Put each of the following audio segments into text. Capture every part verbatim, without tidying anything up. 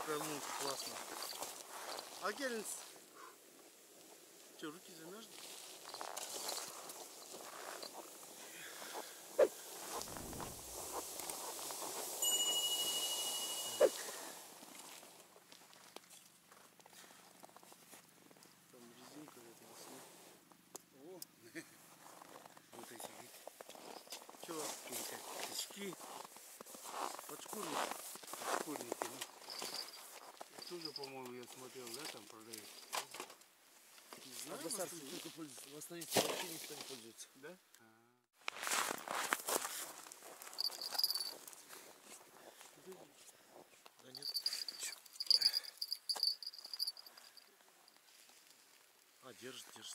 какая лунка классная. А Геленс? Че, руки замерзли? Там резинка где-то весна. О! Вот эти вид. Че? Очки. Подшкурники. Подшкурники, ну. Тоже, по-моему, я смотрел, да, там продают. Не знаю, в основном вообще никто не пользуется. Да? Да нет. А, держит, держит.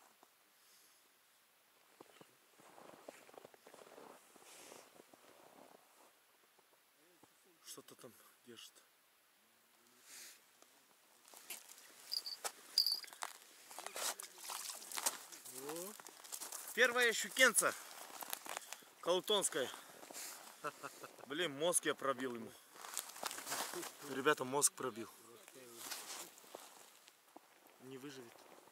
Что-то там держит. О. Первая щукенца. Калутонская. Блин, мозг я пробил ему. Ребята, мозг пробил. Не выживет.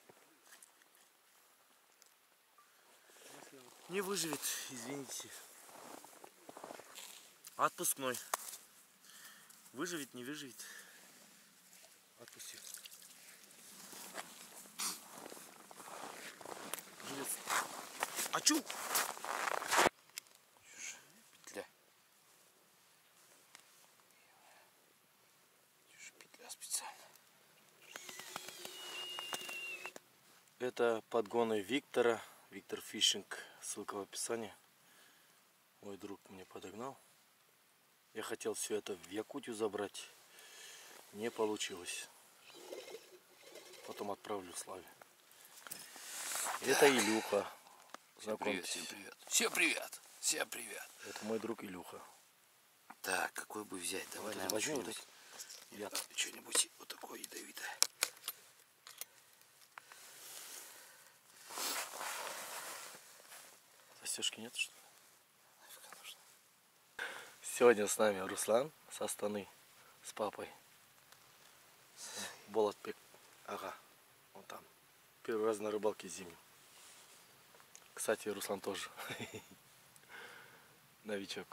Не выживет, извините. Отпускной. Выживет, не выживет. Отпустил. Живец. А чу? Петля. Петля специально. Это подгоны Виктора. Виктор Фишинг. Ссылка в описании. Мой друг мне подогнал. Я хотел все это в Якутию забрать. Не получилось. Потом отправлю Славе. Это Илюха. Всем привет, всем привет. Всем привет. Всем привет. Это мой друг Илюха. Так, какой бы взять? Давай, Вот наверное, возьми вот что-нибудь. это. Что-нибудь вот такое ядовитое. Застежки нет, что ли? Сегодня с нами Руслан со Астаны с папой. Болотбек. Ага, он там. Первый раз на рыбалке зимнем. Кстати, Руслан тоже. Новичок.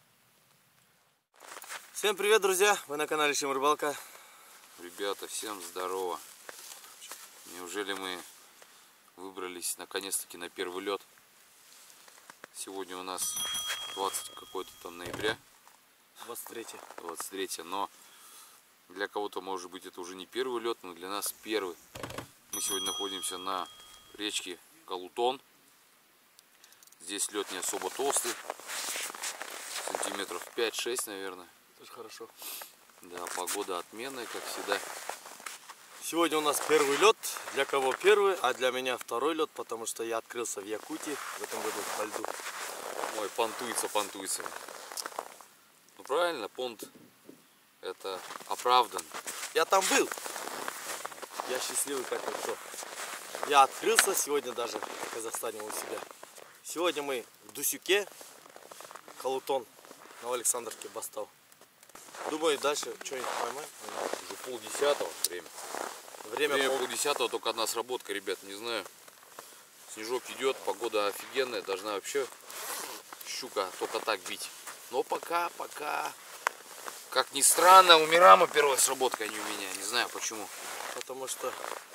Всем привет, друзья! Вы на канале Чем Рыбалка. Ребята, всем здорово. Неужели мы выбрались наконец-таки на первый лед? Сегодня у нас двадцать какой-то там ноября. двадцать третье. двадцать третье, но для кого-то может быть это уже не первый лед, но для нас первый. Мы сегодня находимся на речке Калутон. Здесь лед не особо толстый, сантиметров пять-шесть, наверное. Очень хорошо. Да, погода отменная, как всегда. Сегодня у нас первый лед. Для кого первый, а для меня второй лед, потому что я открылся в Якутии в этом году по льду. Ой, понтуется, понтуется. Ну правильно, понт это оправдан. Я там был. Я счастливый как никто. Я открылся сегодня даже в Казахстане у себя. Сегодня мы в Дусюке, Калутон, Новоалександровке, Бастау. Думаю, дальше что-нибудь поймаем. Уже полдесятого время. Время, Время пол... полдесятого, только одна сработка, ребят, не знаю. Снежок идет, погода офигенная, должна вообще щука только так бить. Но пока, пока, как ни странно, у Мирама первая сработка, а не у меня. Не знаю почему. Потому что...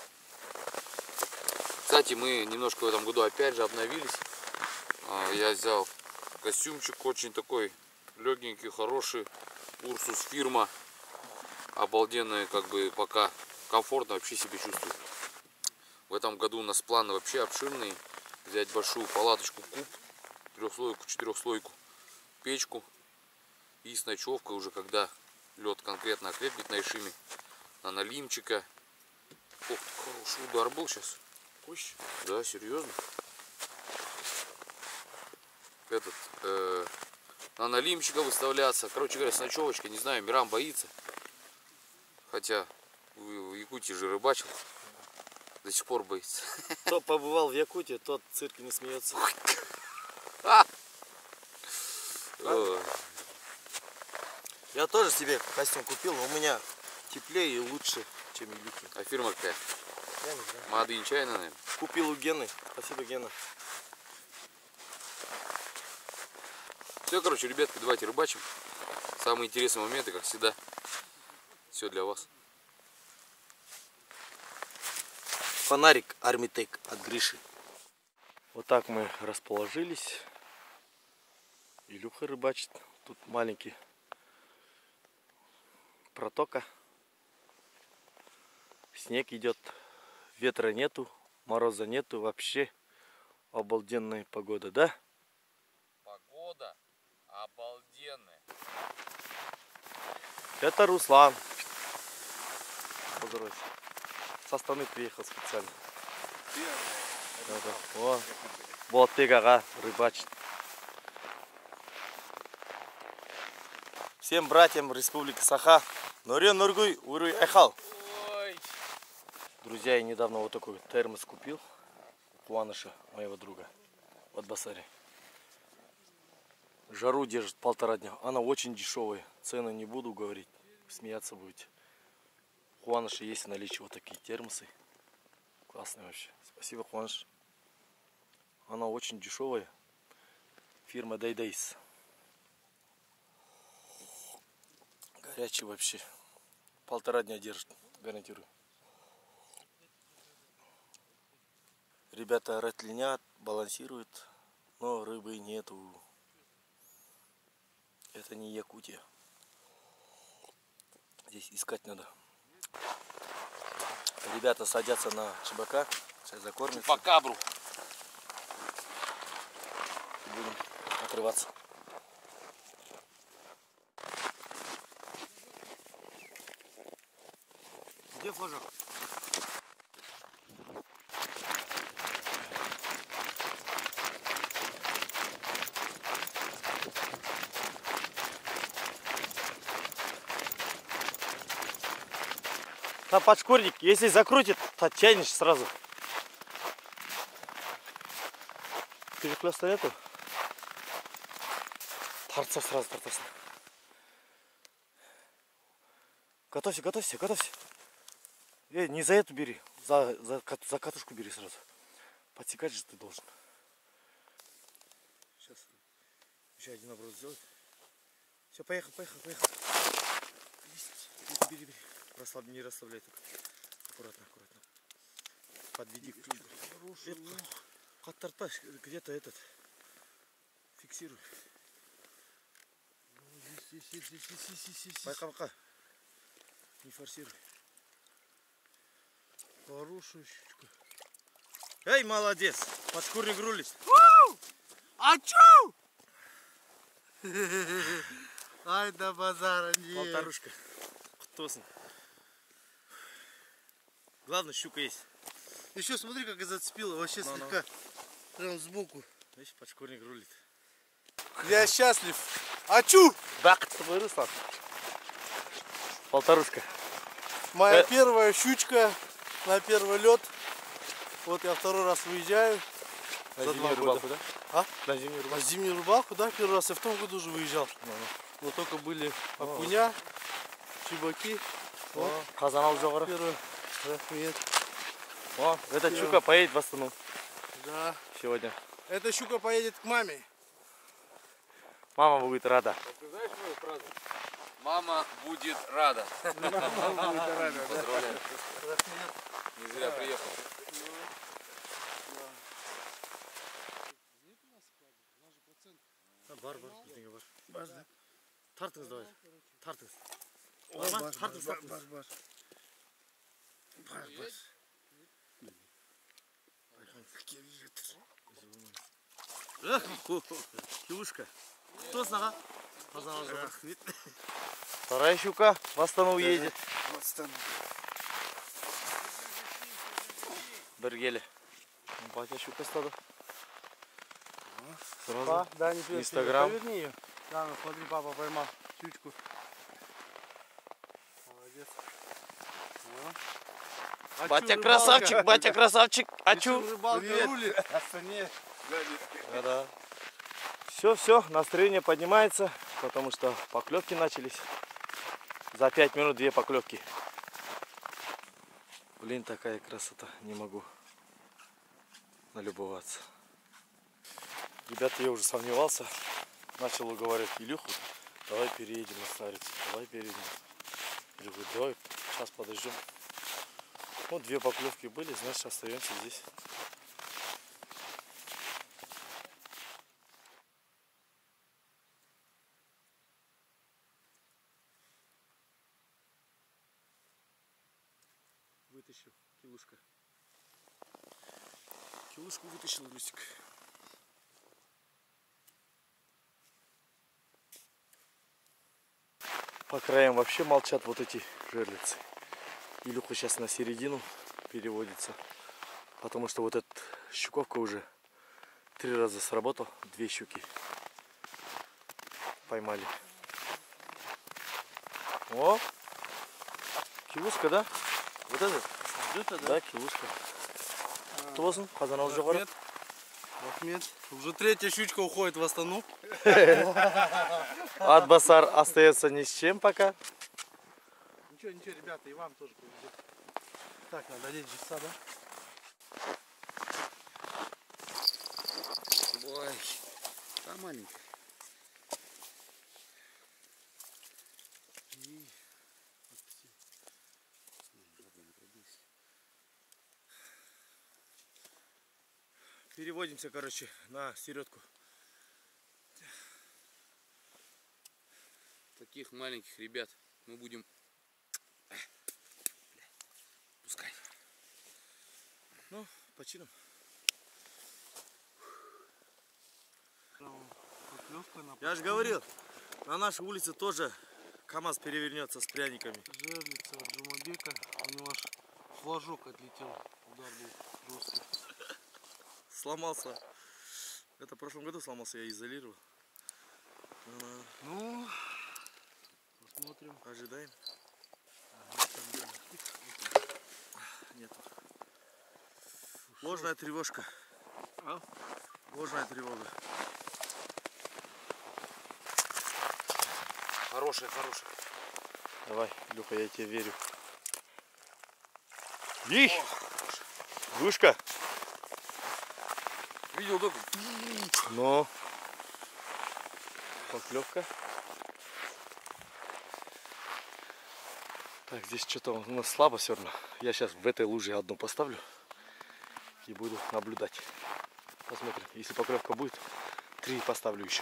Кстати, мы немножко в этом году опять же обновились. Я взял костюмчик очень такой легенький, хороший. Урсус фирма. Обалденная, как бы пока комфортно вообще себя чувствую. В этом году у нас планы вообще обширные. Взять большую палаточку куб, трехслойку, четырехслойку, печку и с ночевкой уже, когда лед конкретно окрепнет на Ишиме, на налимчика. Ох, хороший удар был сейчас. Кущ? Да, серьезно. Этот, э, на налимчика выставляться. Короче говоря, с ночевочкой, не знаю, Мирам боится. Хотя в Якутии же рыбачил. До сих пор боится. Кто побывал в Якутии, тот в цирке не смеется. Я тоже себе костюм купил, но у меня теплее и лучше, чем Илюхин. А фирма какая? Я не знаю. Мадын чайная, наверное. Купил у Гены. Спасибо, Гена. Все, короче, ребятки, давайте рыбачим. Самые интересные моменты, как всегда. Все для вас. Фонарик Армитек от Гриши. Вот так мы расположились. Илюха рыбачит. Тут маленький протока. Снег идет. Ветра нету. Мороза нету. Вообще обалденная погода, да? Погода обалденная. Это Руслан. Поздоровайся. Со Астаны приехал специально. Да-да. О, Болотбек ага рыбачит. Всем братьям Республики Саха. Нурен Нургуй, Уруй Айхал. Друзья, я недавно вот такой термос купил. Куаныша, моего друга. От Басари. Жару держит полтора дня. Она очень дешевая. Цены не буду говорить. Смеяться будете. Куаныша есть в наличии вот такие термосы. Классные вообще. Спасибо, Куаныш. Она очень дешевая. Фирма Дайдейс. Горячий вообще. Полтора дня держит. Гарантирую. Ребята ратлинят, балансируют. Но рыбы нету. Это не Якутия. Здесь искать надо. Ребята садятся на чебака. Сейчас закормятся. Чупакабру. И будем отрываться. Где флажок? Там подшкурник, если закрутит, то тянешь сразу. Перехлёста нету. Торца сразу, тортаться. Готовься, готовься, готовься. Эй, не за эту бери, за, за, за катушку бери сразу. Подсекать же ты должен. Сейчас еще один оборот сделать. Все, поехал, поехал, поехал. Бери, бери. Расслаб, не расслабляй только. Аккуратно, аккуратно. Подведи. Оттарпай, где-то этот. Фиксируй. Здесь, здесь, здесь, здесь, здесь, здесь. Пока, пока. Не форсируй. Хорошая щучка. Эй, молодец. Подшкурник рулит. А чё? Ай, да базара нет. Полторушка. Ктосын. Главное, щука есть. Еще смотри, как и зацепила. Вообще Ну, ну. слегка. Прям сбоку. Видишь, подшкурник рулит. Я счастлив. А чу? Бак, твой Руслан. Полторушка. Моя Э. первая щучка на первый лед. Вот я второй раз выезжаю. На За зимнюю два рыбалку, года. да? А? На зимнюю На рыбалку. зимнюю рыбалку, да, первый раз. Я в том году уже выезжал. Но только были окуня, чебаки. О, Казанал жоғары. Первый. Рахмет. О, эта щука поедет в Астану Да. сегодня. Эта щука поедет к маме. Мама будет рада. Ты знаешь мою фразу? Мама будет рада. Поздравляю. Не зря приехал. Бар, бар, бірдеңе бар. Бар, да? Тартыңыз давай. Тартыңыз. О, Бар ма? бар, Тартыңыз, бар, тартыңыз. бар, бар. Бар, бар. Эх, Килушка. Кто сага? Казанал жоғары. Рахмет. Вторая щука в Астану едет. Бір келі. Батя щука стала. Сразу. Да, не придется. Инстаграм. Поверни ее. Да, ну, смотри, папа поймал щучку. Молодец. А Батя чё, красавчик, рыбалка? батя красавчик. А чу? Рыбалка Привет. рулит. Да. Все, все, настроение поднимается, потому что поклевки начались. За пять минут две поклевки. Блин, такая красота, не могу налюбоваться. Ребята, я уже сомневался, начал уговаривать Илюху, давай переедем на старец, давай переедем. Я говорю, давай, сейчас подождем. Вот две поклевки были, значит остаемся здесь. Вытащил килушка. Килушку вытащил Русик. По краям вообще молчат вот эти жерлицы. Илюха сейчас на середину переводится. Потому что вот эта щуковка уже три раза сработал. Две щуки поймали. О! Килушка, да? Вот этот? Это, да? Да, килушка. Тозын, қазан уже var. Ахмед. Уже третья щучка уходит в Астану. Атбасар остается ни с чем пока. Ничего, ничего, ребята, и вам тоже повезет. Так, надо одеть жеста, да? Ой, там маленькая. Переводимся, короче, на середку. Таких маленьких ребят мы будем пускай. Ну, по чинам. Я же говорил, на нашей улице тоже КамАЗ перевернется с пряниками. Жерлица Джумабека, у него аж флажок отлетел, удар был жесткий. Сломался. Это в прошлом году сломался, я изолировал. Ну, посмотрим. Ожидаем. Нет. Ложная тревожка. А? Ложная тревога. Хорошая, хорошая. Давай, Люха, я тебе верю. Их! Вышка! Видел только? Но поклевка. Так, здесь что-то у нас слабо все равно. Я сейчас в этой луже одну поставлю и буду наблюдать. Посмотрим. Если поклевка будет, три поставлю еще.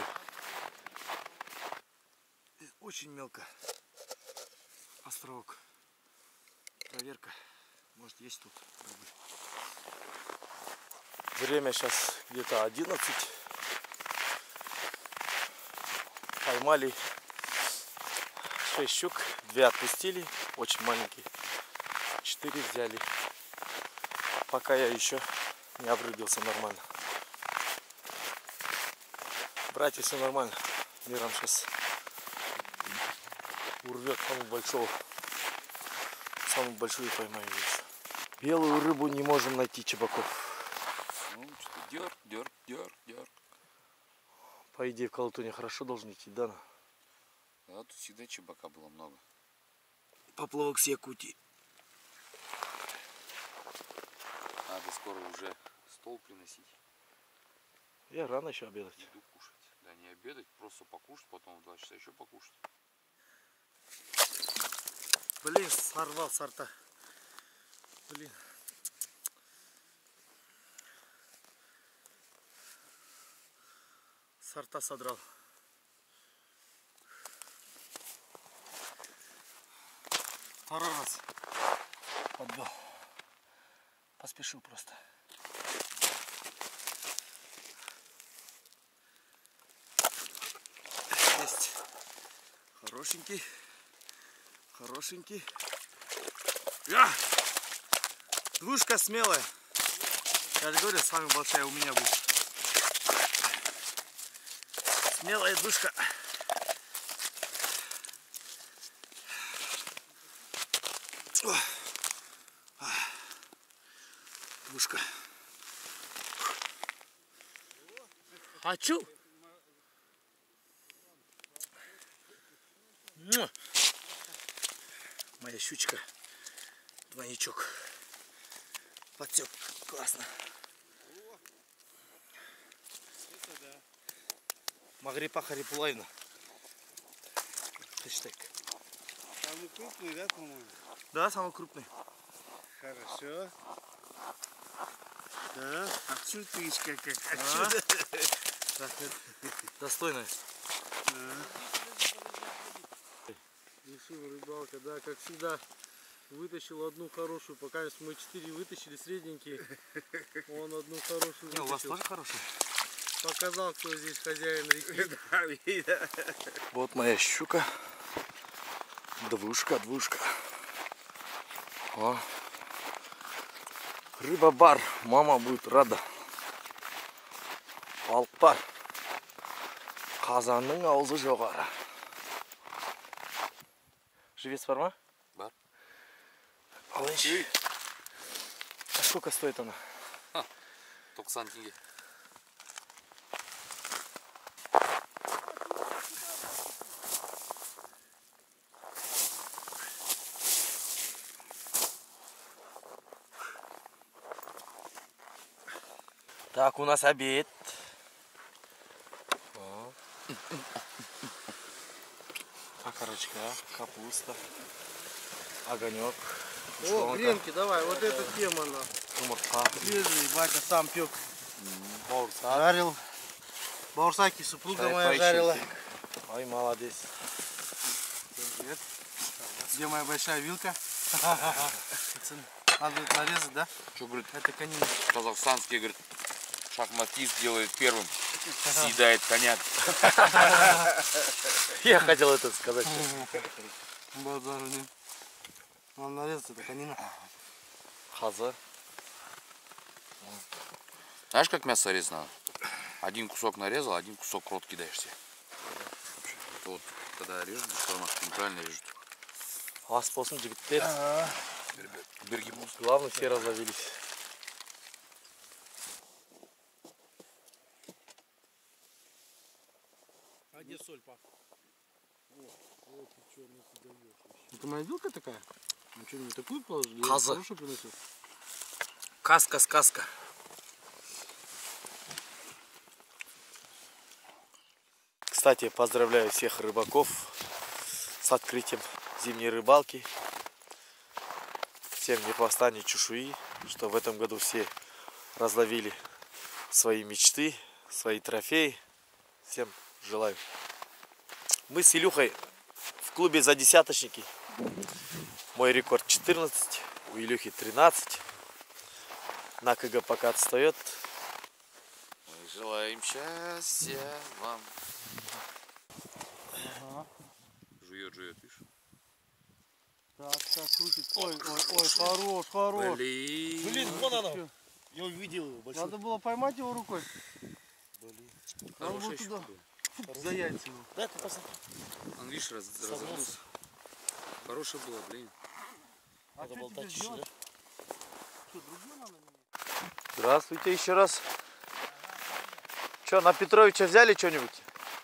Очень мелко. Островок. Проверка. Может, есть тут рыбы. Время сейчас где-то одиннадцать. Поймали шесть щук. Две отпустили. Очень маленькие. Четыре взяли. Пока я еще не обрыбился нормально. Братья, все нормально. Миром сейчас урвет самого большого. Самую большую поймаю еще. Белую рыбу не можем найти, Чебаков. Ну, что дёрг, дёрг, дёрг, дёрг. По идее, в Колотуне хорошо должен идти, да? Да, тут всегда чебака было много. Поплавок с Якутии. Надо скоро уже стол приносить. Я рано еще обедать. Еду кушать. Да, не обедать, просто покушать, потом в два часа еще покушать. Блин, сорвал сорта. Блин. Сорта содрал. Второй раз подбил. Поспешил просто. Есть. Хорошенький. Хорошенький. Я! Двушка смелая. Я же говорю, самая большая у меня будет. Смелая двушка. Двушка. Хочу. Моя щучка. Двойничок. Подсек. Классно. Это да. Магрипа Харипулаевна. Хэштег. Самый крупный, да, по-моему? Да, самый крупный. Хорошо. Да, а чуточка как. А? Так, достойная. Решил рыбалка, да, как всегда. Вытащил одну хорошую, пока мы четыре вытащили средненькие. Он одну хорошую Не, у вас вытащил. тоже хороший? Показал, кто здесь хозяин реки. Вот моя щука. Двушка, двушка. О. Рыба-бар. Мама будет рада. Балықтар. Қазанның аузы жоғары. Живец бар ма? Бар. Алайыншы. А сколько стоит она? тоқсан тенге. Так, у нас обед. О. Окорочка, капуста, огонек. О, гренки, давай, вот эта тема на. Умарка. Свежий, батя сам пек. Баурса. Жарил. Баурсаки супруга Чай, моя пай, жарила. щелкик. Ой, молодец. Привет. Где моя большая вилка? Надо будет нарезать, да? Что, говорит, Это конина. казахстанский, говорит, шахматист делает первым. Съедает коняк. Я хотел это сказать. Базару нет. Надо нарезать, это конина. Хаза. Знаешь, как мясо резать надо? Один кусок нарезал, один кусок в рот кидаешь себе. Это вот, когда режут, что правильно режут. Ас болсын жігіттер. Берги болсын. Главное, все разловились. А где соль, пап? Это моя вилка такая? Ну что, не такую положили? Я Каза. хорошую приносил. Каска, сказка. Кстати, поздравляю всех рыбаков с открытием зимней рыбалки. Всем не хвоста, ни чешуи, что в этом году все разловили свои мечты, свои трофеи. Всем желаю. Мы с Илюхой в клубе за десяточники. Мой рекорд четырнадцать, у Илюхи тринадцать. На КГ пока отстает. Мы желаем счастья вам. Ага. Жует, жует, видишь? Так, так, крутит. Ой, ой, ой, хорош, хорош. Блин. Блин, вон она. Я увидел его большой. Надо было поймать его рукой. Блин. Надо было Хорошая туда. щука была. Фу, за яйца его. Да, ты посмотри. Он, видишь, раз, разогнулся. Хорошая была, блин. А Надо что было теперь дать чуть-чуть, делать? да? Что, другую надо менять? Здравствуйте еще раз. Че, на Петровича взяли что-нибудь?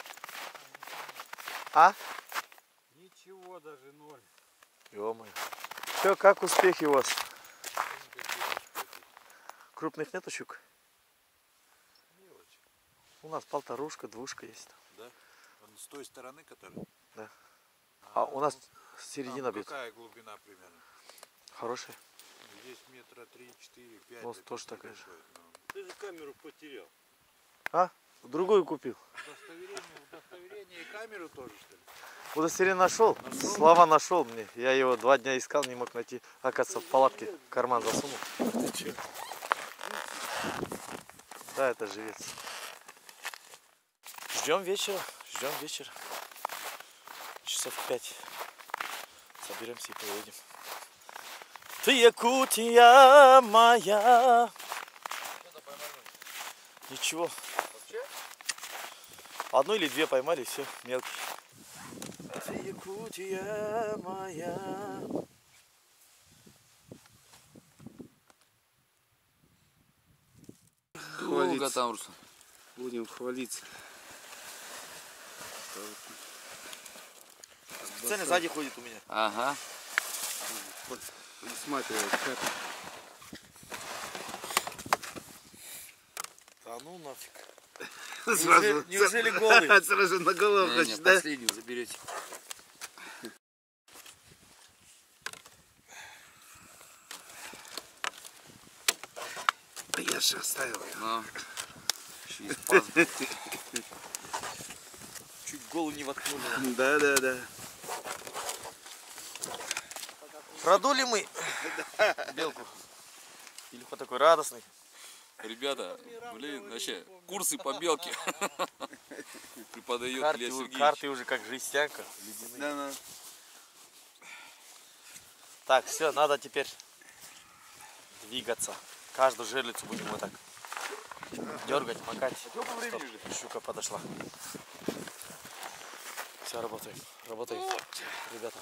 А? Ничего даже, ноль. Ё-моё. Че, как успехи у вас? Крупных нету щук? Мелочь, У нас полторушка, двушка есть. да? Он с той стороны, которая? Да. А у нас середина Там бьет. какая глубина примерно? Хорошая. Здесь метра три, четыре, пять. У нас это тоже такая же. небольшой, но Ты же камеру потерял. А? Другую купил. Удостоверение, удостоверение и камеру тоже, что ли? Удостоверение нашел. Слава нашел мне. Я его два дня искал, не мог найти. Оказывается, в палатке в карман засунул. Да, это живец. Ждем вечера. Ждем вечера. Часов пять. Соберемся и поедем. Ты Якутия моя. Ничего. Одну или две поймали, и все, мелкий. Ты Якутия моя. Долго там, Руслан. Будем хвалиться. Специально сзади ходит у меня. Ага. Смотри, как. А ну нафиг. Сразу, Неужели, неужели голый? сразу на голову Не, не, хочешь, да? последнюю заберете. Я же оставил. На. Еще из пазухи. Чуть голову не воткнули. Да, да, да. Продули мы белку. Илюха такой радостный. Ребята, блин, вообще, курсы по белке преподает Карты, Илья у- Сергеевич. карты уже как жестянка. Ледяные. Да, да. Так, все, надо теперь двигаться. Каждую жерлицу будем вот так дергать, макать. Стоп, щука подошла. Все, работаем, работаем, ребята.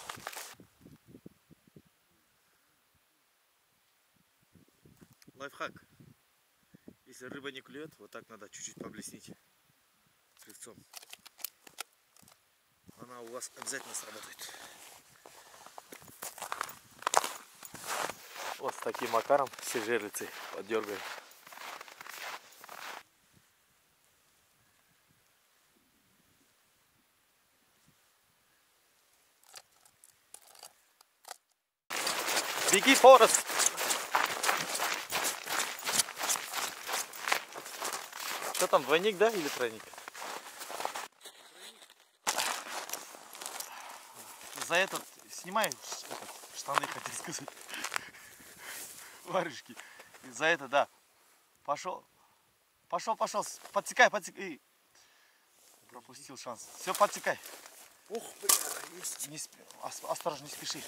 Лайфхак. Если рыба не клюет, вот так надо чуть-чуть поблеснить крыльцом. Она у вас обязательно сработает. Вот с таким макаром все жерлицы поддергаем. Беги, Форест! Что там, двойник, да, или тройник? За этот снимай этот, штаны, хотел сказать. Варежки. За это, да. Пошел. Пошел, пошел. Подсекай, подсекай. Пропустил шанс. Все, подсекай. Ух, бля, есть. Не сп... ос- Осторожно, не спеши.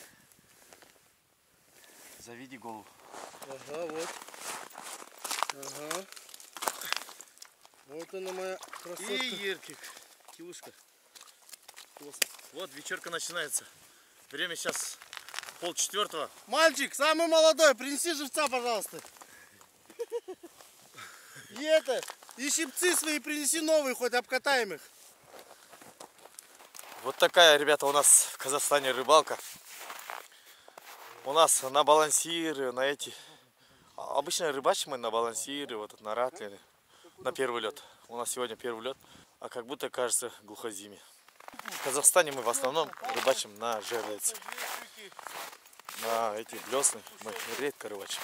Заведи голову. Ага, вот. Ага. Вот она моя красотка. И еркик. Килушка. Классно. Вот вечерка начинается. Время сейчас пол четвертого. Мальчик, самый молодой, принеси живца, пожалуйста. И это, и щипцы свои принеси новые, хоть обкатаем их. Вот такая, ребята, у нас в Казахстане рыбалка. У нас на балансиры, на эти... Обычно рыбачим мы на балансиры, вот на ратлины, на первый лед. У нас сегодня первый лед, а как будто кажется глухозиме. В Казахстане мы в основном рыбачим на жерлицы. На эти блесны мы редко рыбачим.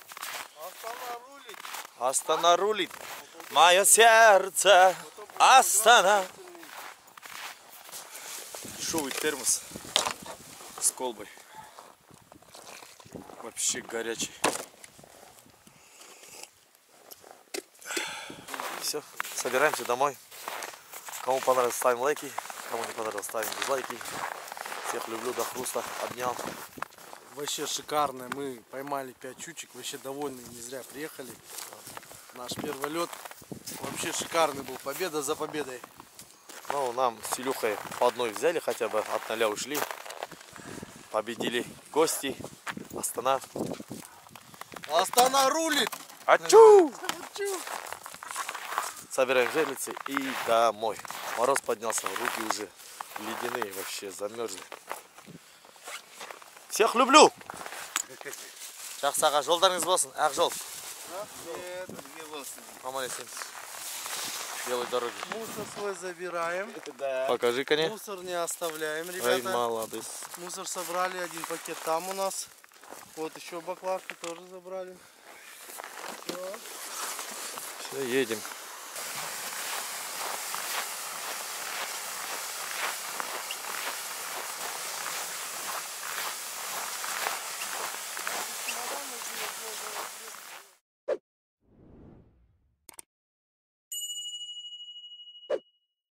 Астана рулит, мое сердце, Астана. Дешевый термос с колбой. Вообще горячий. Все, собираемся домой. Кому понравилось, ставим лайки. Кому не понравилось, ставим дизлайки. Всех люблю до хруста. Обнял. Вообще шикарно, мы поймали пять чучек, вообще довольны, не зря приехали. Наш первый лед вообще шикарный был, победа за победой. Ну, нам с Илюхой по одной взяли, хотя бы от ноля ушли. Победили гости. Астана. Астана рулит! Ачу! Собираем жерлицы и домой. Мороз поднялся, руки уже ледяные, вообще замерзли. Всех люблю! Жақсаға жолдарыңыз болсын, ақ жол. Нет. Аман есен. Белой дороги. Мусор свой забираем. Покажи, коня. Мусор не оставляем, Ай, ребята. молодец. Мусор собрали, один пакет там у нас. Вот еще баклажку тоже забрали. Все. Все, едем.